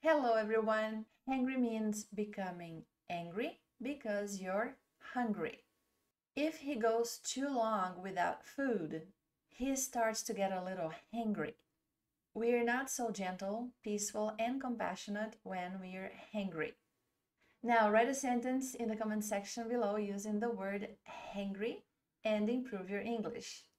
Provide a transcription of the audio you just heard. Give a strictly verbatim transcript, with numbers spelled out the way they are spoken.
Hello everyone! Hangry means becoming angry because you're hungry. If he goes too long without food, he starts to get a little hangry. We're not so gentle, peaceful, and compassionate when we're hangry. Now write a sentence in the comment section below using the word hangry and improve your English.